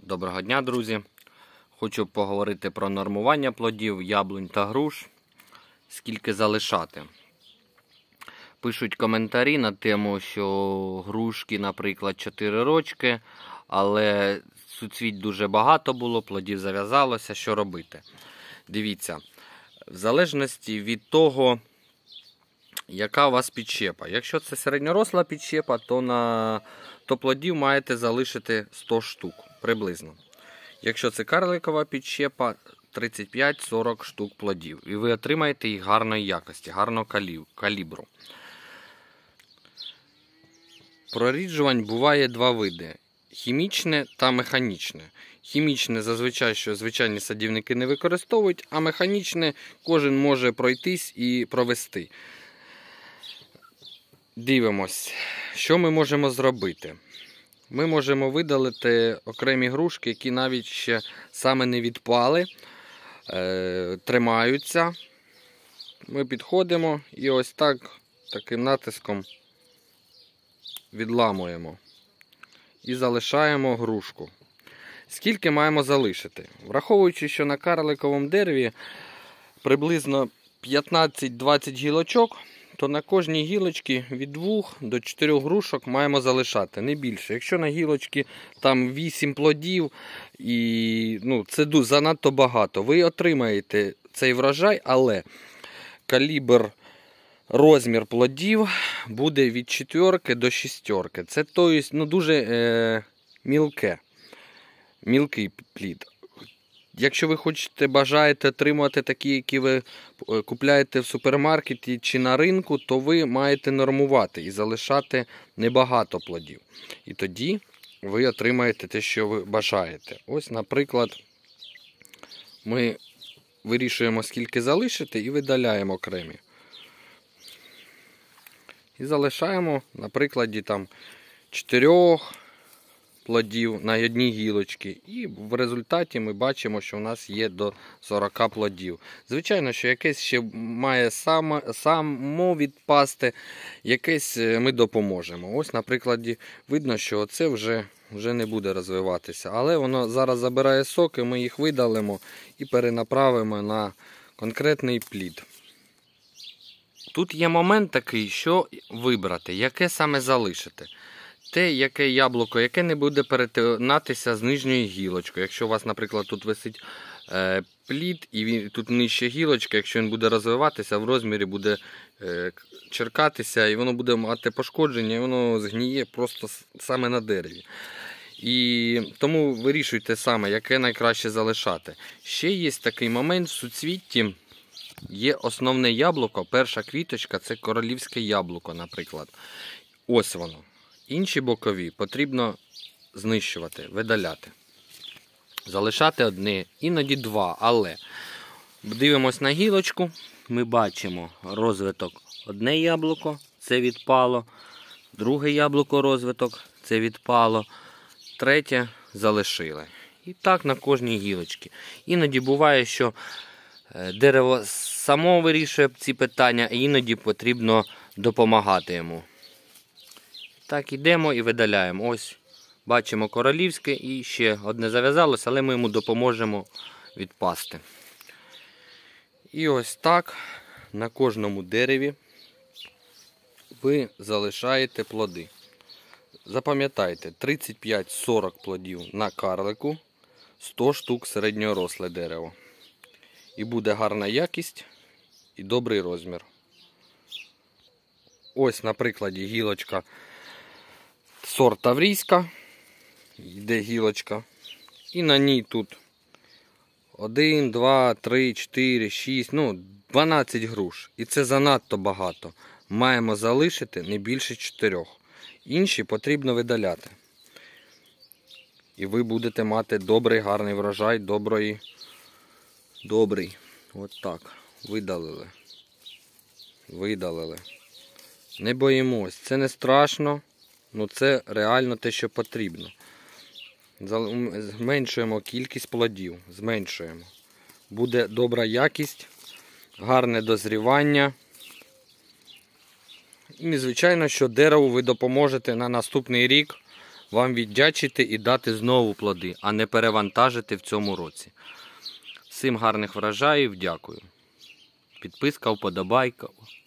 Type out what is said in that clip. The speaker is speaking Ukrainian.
Доброго дня, друзі! Хочу поговорити про нормування плодів, яблунь та груш, скільки залишати. Пишуть коментарі на тему, що грушки, наприклад, 4 рочки, але суцвіть дуже багато було, плодів зав'язалося, що робити? Дивіться, в залежності від того, яка у вас підщепа. Якщо це середньоросла підщепа, то плодів маєте залишити 100 штук приблизно. Якщо це карликова підщепа, 35-40 штук плодів. І ви отримаєте їх гарної якості, гарного калібру. Проріджувань буває два види. Хімічне та механічне. Хімічне зазвичай, що звичайні садівники не використовують, а механічне кожен може пройтись і провести. Дивимось, що ми можемо зробити. Ми можемо видалити окремі грушки, які навіть ще саме не відпали, тримаються. Ми підходимо і ось таким натиском відламуємо і залишаємо грушку. Скільки маємо залишити? Враховуючи, що на карликовому дереві приблизно 15-20 гілочок, то на кожній гілочці від 2 до 4 грушок маємо залишати, не більше. Якщо на гілочці там 8 плодів, це занадто багато. Ви отримаєте цей врожай, але калібр, розмір плодів буде від 4 до 6. Це дуже мілкий плід. Якщо ви бажаєте отримувати такі, які ви купляєте в супермаркеті чи на ринку, то ви маєте нормувати і залишати небагато плодів. І тоді ви отримаєте те, що ви бажаєте. Ось, наприклад, ми вирішуємо, скільки залишити, і видаляємо окремі. І залишаємо, на прикладі, 4 плодів на одній гілочці. І в результаті ми бачимо, що у нас є до 40 плодів. Звичайно, що якесь ще має само відпасти, якесь ми допоможемо. Ось на прикладі видно, що це вже не буде розвиватися. Але воно зараз забирає соки, ми їх видалимо і перенаправимо на конкретний плід. Тут є момент такий, що вибрати, яке саме залишити. Те, яке яблуко, яке не буде перетинатися з нижньою гілочкою. Якщо у вас, наприклад, тут висить плід і тут нижча гілочка, якщо він буде розвиватися, в розмірі буде черкатися і воно буде мати пошкодження, і воно згніє просто саме на дереві. І тому вирішуйте саме, яке найкраще залишати. Ще є такий момент в суцвітті. Є основне яблуко, перша квіточка, це королівське яблуко, наприклад. Ось воно. Інші бокові потрібно знищувати, видаляти. Залишати одне, іноді 2, але дивимось на гілочку, ми бачимо розвиток. Одне яблуко, це відпало, друге яблуко розвиток, це відпало, третє залишили. І так на кожній гілочці. Іноді буває, що дерево само вирішує ці питання, а іноді потрібно допомагати йому. Так, йдемо і видаляємо. Ось, бачимо королівське і ще одне зав'язалося, але ми йому допоможемо відпасти. І ось так на кожному дереві ви залишаєте плоди. Запам'ятайте, 35-40 плодів на карлику, 100 штук середньоросле дерево. І буде гарна якість і добрий розмір. Ось на прикладі гілочка сорт таврійська, йде гілочка, і на ній тут 1, 2, 3, 4, 6, 12 груш. І це занадто багато. Маємо залишити не більше 4. Інші потрібно видаляти. І ви будете мати добрий, гарний врожай, добрий. От так. Видалили. Не боїмось. Це не страшно. Це реально те, що потрібно. Зменшуємо кількість плодів. Зменшуємо. Буде добра якість, гарне дозрівання. І, звичайно, що дереву ви допоможете на наступний рік вам віддячити і дати знову плоди, а не перевантажити в цьому році. Всім гарних врожаїв, дякую. Підписка, вподобайка.